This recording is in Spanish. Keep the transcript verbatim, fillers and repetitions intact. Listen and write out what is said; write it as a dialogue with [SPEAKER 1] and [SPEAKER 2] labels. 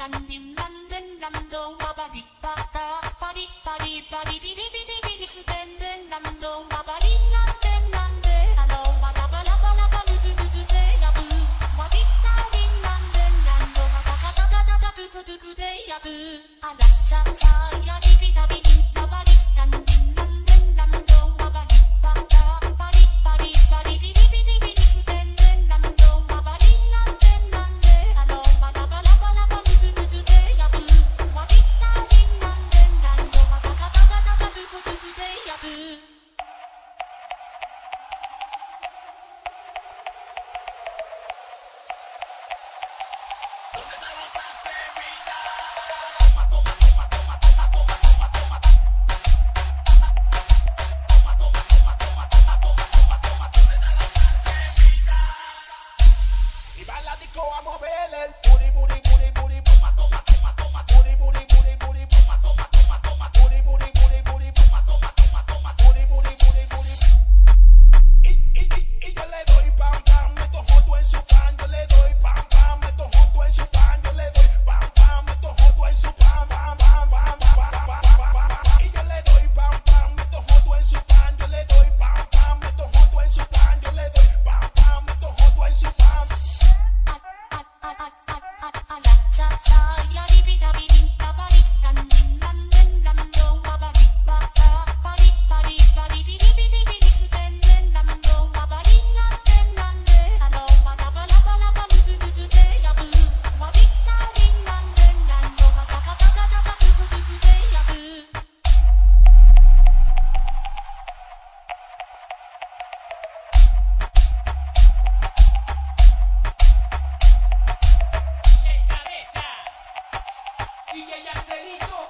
[SPEAKER 1] nin lan den lan do wa ba di pa ta pa di pa di pa di di di di di di di su den den lan do wa ba di lan den lan de alo wa la ba la ba la ba lu du du du de ya bu wa di ta di lan den lan do wa ba ka ta ta ta ta du du du du de ya bu ala cha cha ya di di da bi di wa ba di lan nin lan den lan do wa ba di pa ta pa di pa di pa di di di di di di di su den den lan do wa ba di lan den lan de alo wa la ba la ba la ba lu du du du de ya bu wa di ta di lan den lan do wa ba ka ta ta ta ta du du du du de ya bu.
[SPEAKER 2] Y va a la disco a mover el booty, booty, booty, booty, toma, toma, toma, toma, booty, booty, booty, booty, toma, toma, toma, toma, booty, booty, booty, booty, toma, toma, toma, toma, booty, booty, booty, booty. Y, y, y, y yo le doy pam, pam, meto joto en su pan, yo le doy pam, pam, meto joto en su pan, yo le doy pam, pam, meto joto en su pan, pam, pam, pam, pam, pam, pam, pam, pam, pam. Y yo le doy pam, pam, meto joto en su pan, yo le doy pam, pam, meto joto en su pan, yo le doy pam, pam, meto joto en su pan.
[SPEAKER 3] D J Arcelito.